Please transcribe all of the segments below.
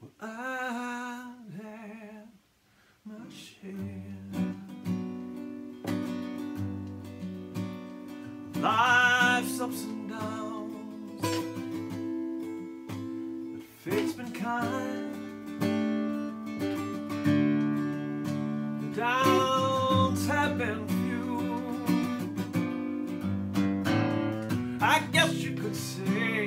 I've had my share. Life's ups and downs, but fate's been kind. The downs have been few. I guess you could say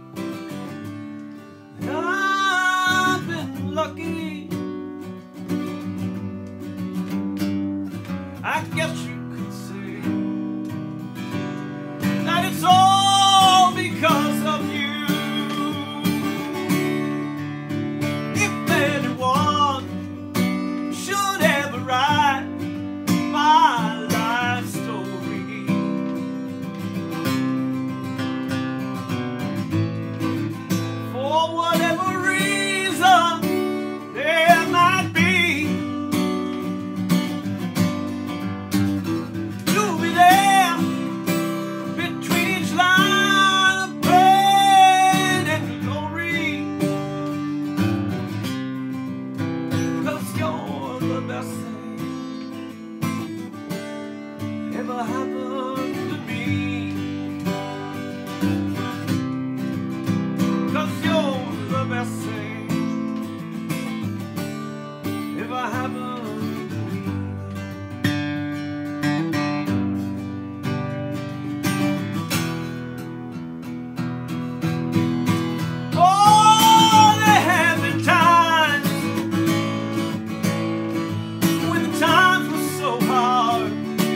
that I've been lucky. I guess you could say that it's all because of you. If anyone should ever write my life story, for whatever reason there might be, you'll be there between each line of pain and glory, 'cause you're the best thing ever happened to me. 'Cause you're the best thing ever happened to me. Oh, there have been times when the times were so hard,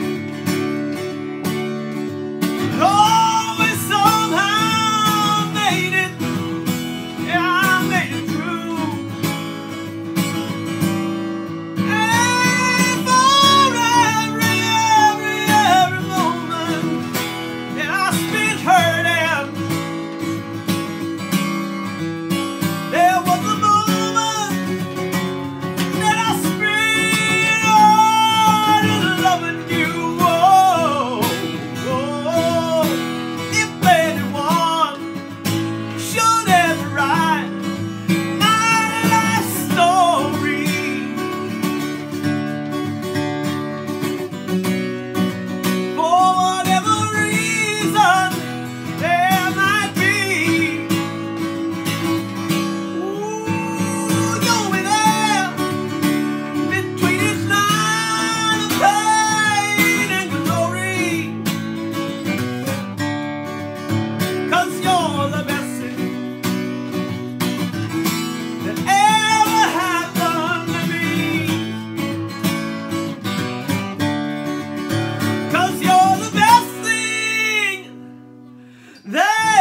but always somehow made it. Yeah, I made it through. And for every moment that I spent hurting, there was a moment that I spent on loving you. Oh, oh, if anyone should ever write my life story, for whatever reason there might be, ooh, you'll be there between each line of pain and glory, 'cause you're the best thing that ever happened to me. 'Cause you're the best thing that